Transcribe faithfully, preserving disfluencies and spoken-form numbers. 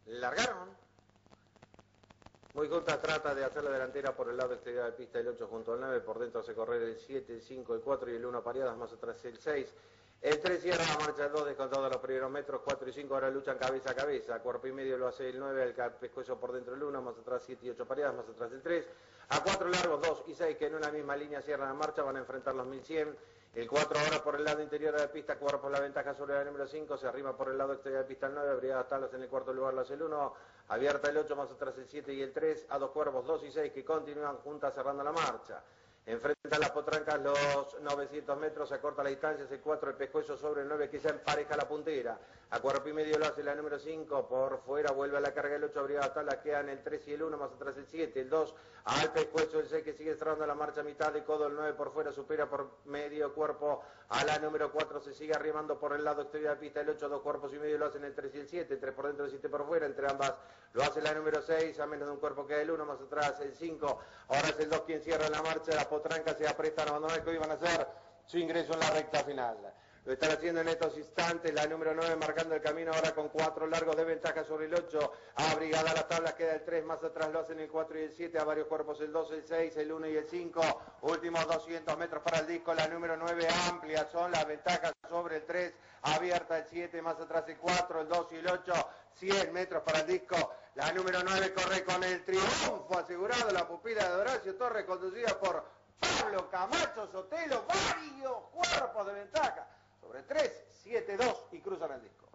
largaron. Muy juntas, trata de hacer la delantera por el lado exterior de pista el ocho junto al nueve, por dentro hace correr el siete, el cinco, el cuatro y el uno pareadas, más atrás el seis. El tres cierra la marcha el dos, descontado los primeros metros, cuatro y cinco ahora luchan cabeza a cabeza, cuerpo y medio lo hace el nueve, el pescuezo por dentro el uno, más atrás siete y ocho pareadas, más atrás el tres. A cuatro largos, dos y seis que en una misma línea cierran la marcha, van a enfrentar los mil cien. El cuatro ahora por el lado interior de la pista, cuerpo la ventaja sobre la número cinco, se arrima por el lado exterior de la pista el nueve, Brigadas Talas en el cuarto lugar lo hace el uno, abierta el ocho, más atrás el siete y el tres, a dos cuervos, dos y seis que continúan juntas cerrando la marcha. Enfrentan las potrancas los novecientos metros, se acorta la distancia, es el cuatro, el pescuezo sobre el nueve que se empareja la puntera. A cuerpo y medio lo hace la número cinco, por fuera vuelve a la carga el ocho, Brigadas Talas, quedan el tres y el uno, más atrás el siete, el dos, al pescuezo el seis que sigue cerrando la marcha a mitad de codo, el nueve por fuera supera por medio cuerpo a la número cuatro, se sigue arrimando por el lado exterior de la pista el ocho, dos cuerpos y medio lo hacen el tres y el siete, tres por dentro, el siete por fuera, entre ambas lo hace la número seis, a menos de un cuerpo que el uno, más atrás el cinco, ahora es el dos quien cierra la marcha, la potranca se aprestan a abandonar que hoy van a hacer su ingreso en la recta final. Lo están haciendo en estos instantes, la número nueve marcando el camino ahora con cuatro largos de ventaja sobre el ocho, abrigada las tablas, queda el tres, más atrás lo hacen el cuatro y el siete, a varios cuerpos el dos, el seis, el uno y el cinco, últimos doscientos metros para el disco, la número nueve amplia son las ventajas sobre el tres, abierta el siete, más atrás el cuatro, el dos y el ocho, cien metros para el disco, la número nueve corre con el triunfo asegurado, la pupila de Horacio Torres conducida por Pablo Camacho Sotelo, varios cuerpos de ventaja sobre tres, siete, dos y cruzan el disco.